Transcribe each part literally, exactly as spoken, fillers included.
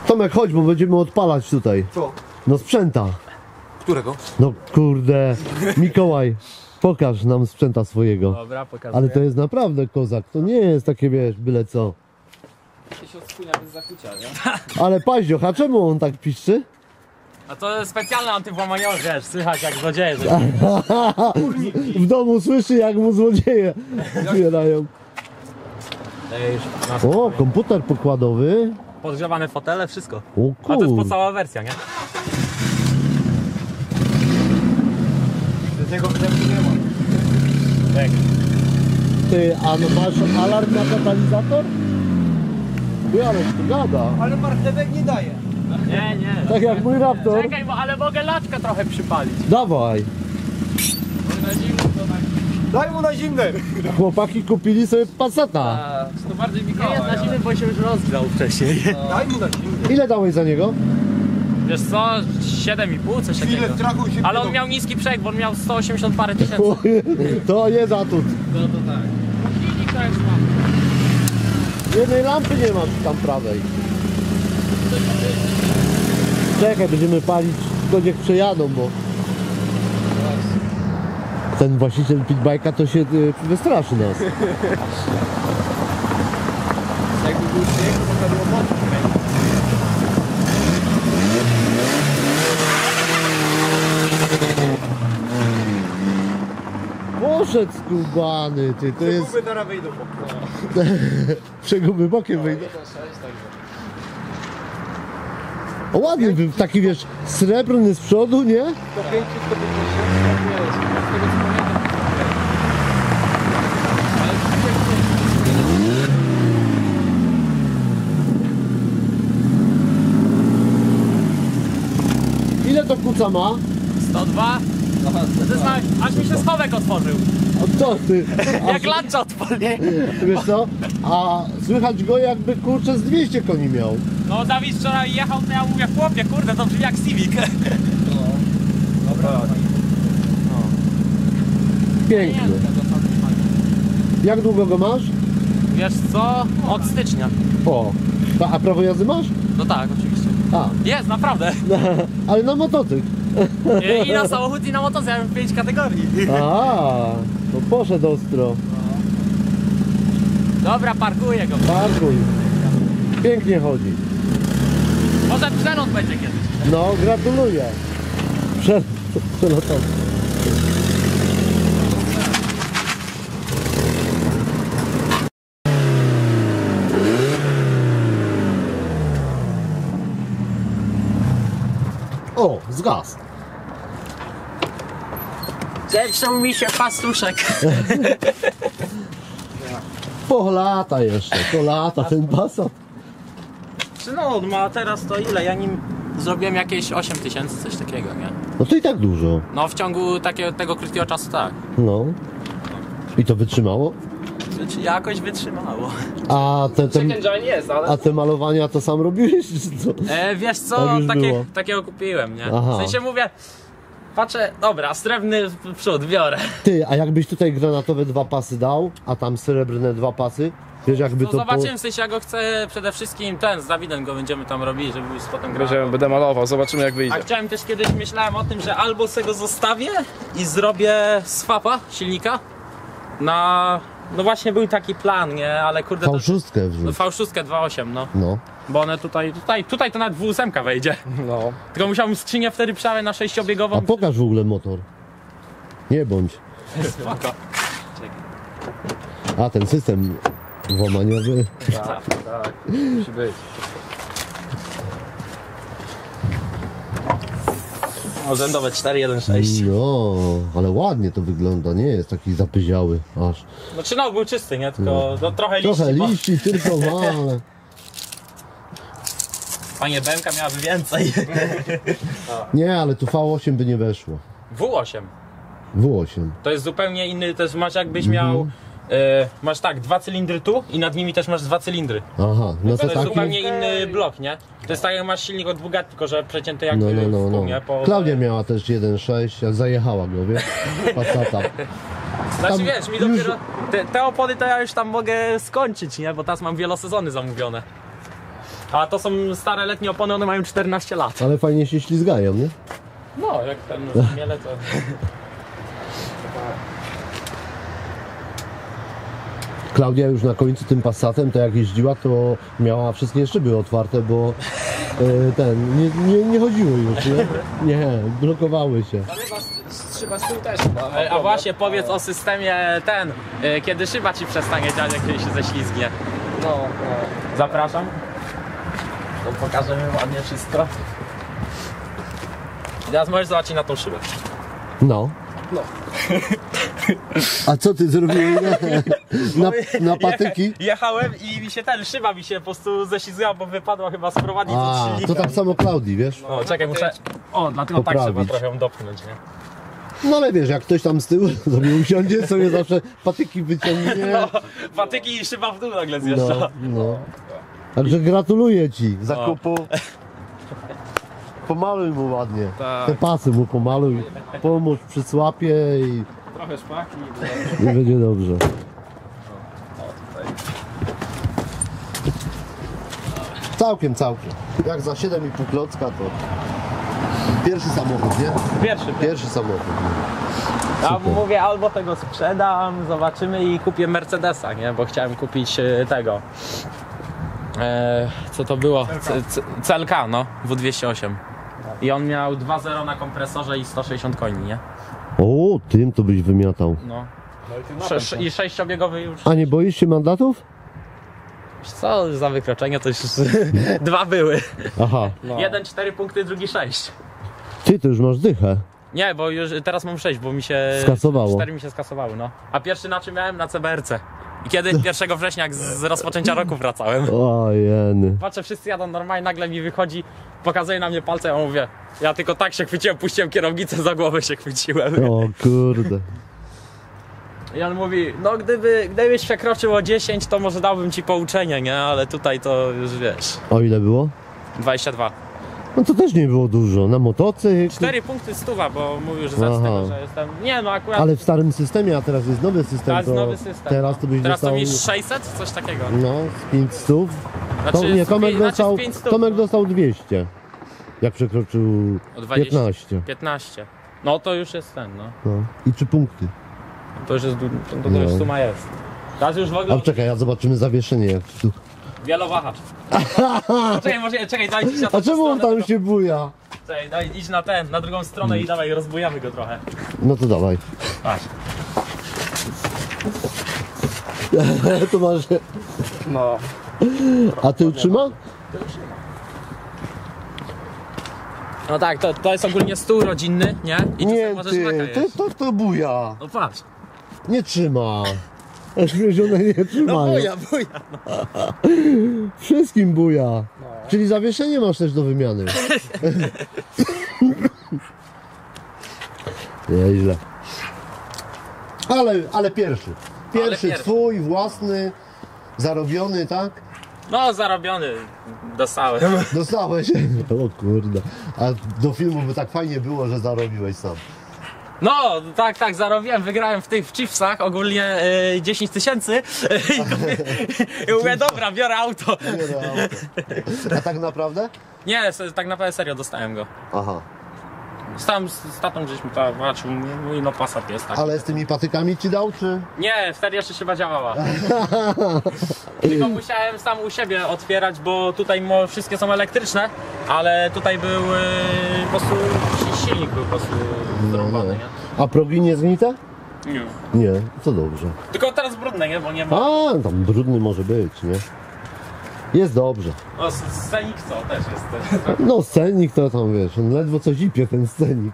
Tomek, chodź, bo będziemy odpalać tutaj. Co? No sprzęta. Którego? No kurde, Mikołaj, pokaż nam sprzęta swojego. Dobra, pokazuję. Ale to jest naprawdę kozak, to nie jest takie, wiesz, byle co. się odspłynia bez zakucia, nie? Ale paździoch, a czemu on tak piszczy? A to jest specjalny antywłamaniowy, wiesz, słychać jak złodzieje. W domu słyszy, jak mu złodzieje zbierają. O, komputer pokładowy. Podgrzewane fotele, wszystko. O A to jest kur... podstawowa wersja, nie? Z niego chlebku nie ma. Tak. Ty, a no masz alarm na katalizator? Ty, ale tu gada. Ale marchewek nie daje. Nie, nie. Tak jak mój Raptor. Czekaj, bo ale mogę laczkę trochę przypalić. Dawaj. Na zimno to tak. Daj mu na zimne. Chłopaki kupili sobie Passata. A, to bardziej Mikołaj. Nie jest na zimny, bo się już rozgrzał wcześniej. Daj mu na zimne. Ile dałeś za niego? Wiesz co, siedem i pół, coś Chwilę takiego. strachu się Ale on wydał. miał niski przejek, bo on miał sto osiemdziesiąt parę tysięcy. To nie zatut. No to tak. Silnik to jest mam. Jednej lampy nie masz tam prawej. Czekaj, będziemy palić, tylko niech przejadą, bo ten właściciel pitbike'a to się y, wystraszy nas. Jakby był śnieg, to można było mocno. Poszedł skubany, ty, to jest... Guby teraz wyjdą. Przeguby bokiem wyjdą. O, ładny był, taki wiesz, srebrny z przodu, nie? sto pięć, sto pięćdziesiąt. Ile to kuca ma? sto dwa. To jest na... Aż mi się schowek otworzył. O to ty, Jak lancza odpali. wiesz co? A słychać go jakby kurczę z dwieście koni miał. No Dawid wczoraj jechał, to ja mówię, chłopie, kurde, to brzmi jak Civic. Dobra. Piękny. Jak długo go masz? Wiesz co? Od stycznia. O, a a prawo jazdy masz? No tak, oczywiście. A, Jest, naprawdę. ale na motocykl. I na samochód, i na motocykl, ja mam pięć kategorii. A, to poszedł ostro. Dobra, parkuję go. Parkuj. Pięknie chodzi. Może przelot będzie kiedyś. No, gratuluję. Prze- Przelotowy. O, zgasł. Zepsuł mi się pastuszek. Po lata jeszcze, po lata ten Passat. Czy no, on ma teraz to ile? Ja nim zrobiłem jakieś osiem tysięcy, coś takiego, nie? No to i tak dużo. No w ciągu takiego, tego krótkiego czasu tak. No. I to wytrzymało? Czy jakoś wytrzymało. A te, te, Second gen jest, ale... a te malowania to sam robiłeś? Czy co? E, wiesz Tak co, już takie, było. takiego kupiłem, nie? Aha. W sensie mówię, patrzę, dobra, srebrny w przód, biorę. Ty, a jakbyś tutaj granatowe dwa pasy dał, a tam srebrne dwa pasy, wiesz jakby To to... zobaczymy, w sensie ja go chcę przede wszystkim ten, z Dawidem go będziemy tam robili, żeby był potem grał. Będziemy, będę malował, zobaczymy jak A wyjdzie. chciałem też kiedyś, myślałem o tym, że albo sobie go zostawię i zrobię swapa silnika na... No właśnie był taki plan, nie? Ale kurde... V sześć to... wrzuć. V sześć dwa osiem, no. No. Bo one tutaj, tutaj, tutaj to nawet W osiem wejdzie. No. Tylko musiałbym skrzynię wtedy przerabiać na sześciobiegową. A pokaż w ogóle motor. Nie bądź. Spoko. A ten system włamaniowy. Tak, tak, musi być. Rzędowe cztery jeden sześć. No, ale ładnie to wygląda, nie jest taki zapyziały aż. Znaczy no, był czysty, nie? Tylko no, trochę liści. Trochę bo... liści, tylko ale. Panie Bemka miałaby więcej. Nie, ale tu V osiem by nie weszło. W osiem. W osiem. To jest zupełnie inny, to jest masz jakbyś miał... E, masz tak, dwa cylindry tu i nad nimi też masz dwa cylindry. Aha, no To to jest taki. zupełnie inny blok, nie? To jest tak jak masz silnik od Bugatti, tylko że przecięty No, jakby no, no, w pół, no. nie? Po... Klaudia miała też jeden sześć, jak zajechała go, wiesz? Passata. Znaczy tam wiesz, mi już- dopiero... Te, te opony to ja już tam mogę skończyć, nie? Bo teraz mam wielosezony zamówione. A to są stare letnie opony, one mają czternaście lat. Ale fajnie się ślizgają, nie? No, jak ten miele to... Klaudia już na końcu tym Passatem, to jak jeździła, to miała wszystkie szyby otwarte, bo e, ten, nie, nie, nie chodziły już, nie? Nie, blokowały się. Szyba z tyłu też. E, A właśnie powiedz o systemie ten, e, kiedy szyba ci przestanie działać, jak się ześlizgnie. No, no. Zapraszam. To pokażemy ładnie wszystko. I teraz możesz zobaczyć na tą szybę. No. No. A co ty zrobiłeś na, na, na patyki? Je, jechałem i mi się ten, szyba mi się po prostu ześlizgała, bo wypadła chyba z prowadnicy od A, silnika. to tak samo Klaudii, wiesz? O, czekaj, muszę... O, dlatego tak trzeba Poprawić. trochę ją dopchnąć, nie? No ale wiesz, jak ktoś tam z tyłu sobie usiądzie, sobie zawsze patyki wyciągnie. No, patyki i szyba w dół nagle No, zjeżdża. no. Także gratuluję ci zakupu. Pomaluj mu ładnie. Tak. Te pasy mu pomaluj. Pomóż przy słapie i, Trochę szpaki. i będzie dobrze. Całkiem, całkiem. Jak za siedem i pół klocka to pierwszy samochód, nie? Pierwszy. Pierwszy samochód. Ja Super. mówię, albo tego sprzedam, zobaczymy i kupię Mercedesa, nie? Bo chciałem kupić e, tego. E, co to było? C- C- C L K, no, W dwieście osiem. I on miał dwa zero na kompresorze i sto sześćdziesiąt koni, nie? O, tym to byś wymiatał. No. No i ty Sze- sze- I sześciobiegowy już. A nie boisz się mandatów? Co za wykroczenie, to już dwa były. Aha. No. Jeden cztery punkty, drugi sześć. Ty, to już masz dychę. Nie, bo już teraz mam sześć, bo mi się... Skasowało. cztery mi się skasowały, no. A pierwszy na czym miałem? Na C B R C. I kiedy pierwszego września, jak z, z rozpoczęcia roku wracałem. O, jeny. Patrzę, wszyscy jadą normalnie, nagle mi wychodzi, pokazuje na mnie palce, ja mówię, ja tylko tak się chwyciłem, puściłem kierownicę, za głowę się chwyciłem. O kurde. I on mówi, no gdyby, gdybyś przekroczył o dziesięć, to może dałbym ci pouczenie, nie? Ale tutaj to już wiesz, O ile było? dwadzieścia dwa. No to też nie było dużo. Na motocykl. cztery punkty stuwa, bo mówił, że ze Aha. z tego, że jestem... Nie, no akurat Ale w starym systemie, a teraz jest nowy system. teraz to nowy system. Teraz no. to byś Teraz dostał. to mi sześćset, coś takiego. No, z pięć stów. Znaczy, To, nie, z Tomek pięć- znaczy z dostał, pięć stów, Tomek no. dostał dwieście. Jak przekroczył O dwadzieścia. piętnaście. piętnaście. No to już jest ten, no. No. I trzy punkty. To już jest, du- to, to No. już suma jest. Teraz już w ogóle A czekaj, a zobaczymy zawieszenie jak tu. wielowahacz. Czekaj, może, czekaj, daj idź na tą A czemu on stronę, tam się buja? Czekaj, daj, idź na ten, na drugą stronę i dawaj, rozbujamy go trochę. No to dawaj. Patrz. To masz. No. A ty trzyma? No tak, to, to jest ogólnie stół rodzinny, nie? I tu sobie Nie, możesz maka ty, jeść. to, to, to buja. No patrz. Nie trzyma. Aż one nie No trzymają. buja, buja. Wszystkim buja. Czyli zawieszenie masz też do wymiany. Nieźle. Ale, ale pierwszy. Pierwszy pierwszy. twój, własny, zarobiony, tak? No zarobiony, dostałem. Dostałeś. O kurde. A do filmu by tak fajnie było, że zarobiłeś sam. No, tak, tak, zarobiłem, wygrałem w tych w Chiefsach ogólnie y, dziesięć tysięcy i, i mówię, dobra, biorę auto. Nie no, auto. A tak naprawdę? Nie, s- tak naprawdę serio dostałem go. Aha. Stałem z, z tatą gdzieś mi to zobaczył, mówi, no Passat jest tak. Ale z tymi patykami ci dał, czy? Nie, wtedy jeszcze chyba działała. Tylko musiałem sam u siebie otwierać, bo tutaj mo, wszystkie są elektryczne, ale tutaj był y, po prostu si- silnik był po prostu zrąbany, nie? A progi nie zgnite? Nie. Nie, to dobrze. Tylko teraz brudne, nie? Bo nie ma. A, tam brudny może być, nie? Jest dobrze. O, s- scenik co też jest. Też. No scenik to tam, wiesz, on ledwo co zipie ten scenik.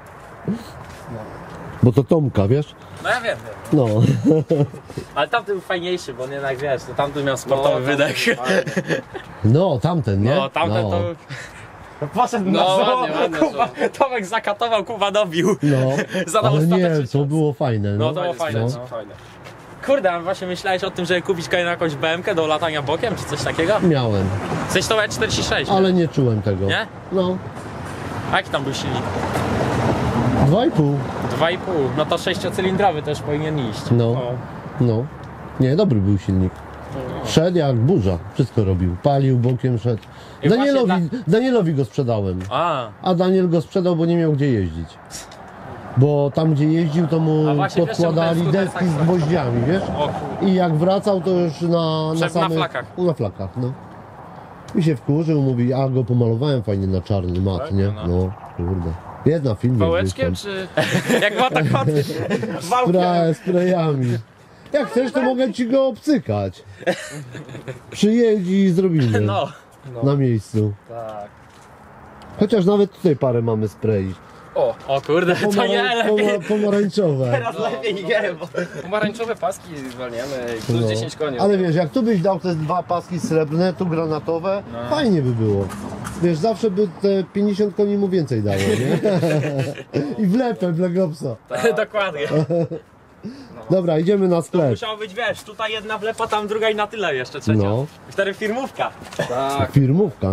Bo to Tomka, wiesz? No ja wiem, wiem. No. Ale tamten był fajniejszy, bo jednak wiesz, to tamten miał sportowy No, wydech. No, tamten, nie? No, tamten no. to... Poszedł No, na zoo, ładnie, ładnie, Kuba, Tomek zakatował, Kuba dobił. No, Zadał ale nie, ostateczny to cios. było fajne. No No, to było fajne, no. no. Fajne. Kurde, a właśnie myślałeś o tym, żeby kupić kolejną jakąś B M K do latania bokiem, czy coś takiego? Miałem, Coś to E czterdzieści sześć, ale nie czułem tego. nie? No, A jaki tam był silnik? dwa i pół. dwa i pół, no to sześciocylindrowy też powinien iść. No, O. no. Nie, dobry był silnik. Szedł jak burza, wszystko robił. Palił, bokiem szedł. I Danielowi, właśnie Danielowi go sprzedałem. A, A Daniel go sprzedał, bo nie miał gdzie jeździć. Bo tam gdzie jeździł, to mu A właśnie, wiesz, podkładali czemu to jest deski z tak- gwoździami, wiesz? o kur... I jak wracał, to już na, na Przed- na samych... flakach. Na flakach, no. I się wkurzył, mówi, a go pomalowałem fajnie na czarny mat, Tak? nie? No. No, kurde. Jest na filmie. Pałeczkiem gdzieś czy... Jak motokoty. tam. Wałkiem. Spra- sprayami. Jak chcesz, to mogę ci go obcykać. Przyjedź i zrobimy. No. Na miejscu. Tak. Chociaż nawet tutaj parę mamy spray. O, O kurde, to nie Pomara- lepiej. poma- pomarańczowe. Teraz lepiej nie, bo... pomarańczowe paski zwalniamy i plus No. dziesięć koni. Ale wiesz, jak tu byś dał te dwa paski srebrne, tu granatowe, No. fajnie by było. Wiesz, zawsze by te pięćdziesiąt koni mu więcej dało, nie? I wlepę Black Opsa. Dokładnie. Dobra, idziemy na sklep. Musiało być, wiesz, tutaj jedna wlepa, tam druga i na tyle jeszcze trzecia. No, I wtedy firmówka. Tak. firmówka.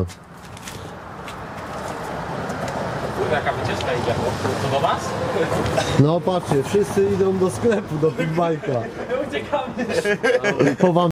Kurde, jaka wycieczka idzie. To do was? No patrzcie, wszyscy idą do sklepu, do Big Bike'a. Uciekamy. Chowam